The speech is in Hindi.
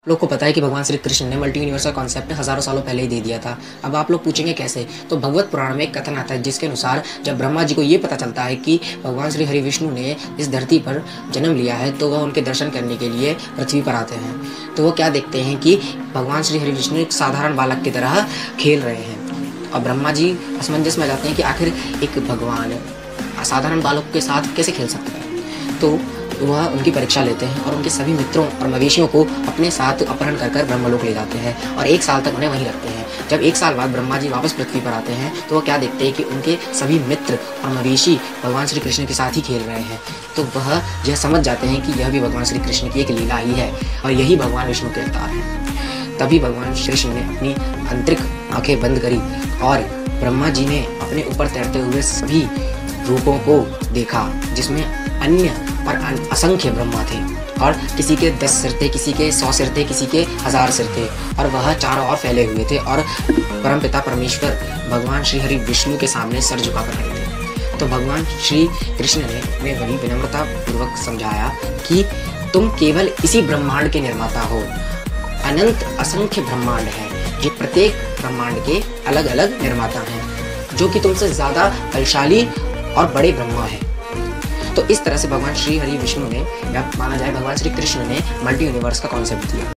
लोग को पता है कि भगवान श्री कृष्ण ने मल्टी यूनिवर्स का कॉन्सेप्ट हज़ारों सालों पहले ही दे दिया था। अब आप लोग पूछेंगे कैसे? तो भगवत पुराण में एक कथन आता है जिसके अनुसार जब ब्रह्मा जी को ये पता चलता है कि भगवान श्री हरि विष्णु ने इस धरती पर जन्म लिया है, तो वह उनके दर्शन करने के लिए पृथ्वी पर आते हैं। तो वो क्या देखते हैं कि भगवान श्री हरि विष्णु एक साधारण बालक की तरह खेल रहे हैं। और ब्रह्मा जी असमंजस में आ जाते हैं कि आखिर एक भगवान असाधारण बालक के साथ कैसे खेल सकता है। तो वह उनकी परीक्षा लेते हैं और उनके सभी मित्रों और मवेशियों को अपने साथ अपहरण कर ब्रह्मलोक ले जाते हैं और एक साल तक उन्हें वहीं रखते हैं। जब एक साल बाद ब्रह्मा जी वापस पृथ्वी पर आते हैं तो वह क्या देखते हैं कि उनके सभी मित्र और मवेशी भगवान श्री कृष्ण के साथ ही खेल रहे हैं। तो वह यह समझ जाते हैं कि यह भी भगवान श्री कृष्ण की एक लीला ही है और यही भगवान विष्णु के अवतार है। तभी भगवान श्री कृष्ण ने अपनी आंतरिक आंखें बंद करी और ब्रह्मा जी ने अपने ऊपर तैरते हुए सभी रूपों को देखा, जिसमें अन्य और असंख्य ब्रह्मा थे और किसी के 10 सिर थे, किसी के 100 सिर थे, किसी के 1000 सिर थे और वह चारों ओर फैले हुए थे और परमपिता परमेश्वर भगवान श्री हरि विष्णु के सामने सर झुकाकर खड़े थे। तो भगवान श्री कृष्ण ने बड़ी विनम्रता पूर्वक समझाया कि तुम केवल इसी ब्रह्मांड के निर्माता हो। अनंत असंख्य ब्रह्मांड है, जो प्रत्येक ब्रह्मांड के अलग अलग निर्माता हैं, जो कि तुमसे ज्यादा बलशाली और बड़े ब्रह्मा हैं। तो इस तरह से भगवान श्री हरि विष्णु ने, या माना जाए भगवान श्री कृष्ण ने मल्टी यूनिवर्स का कॉन्सेप्ट दिया।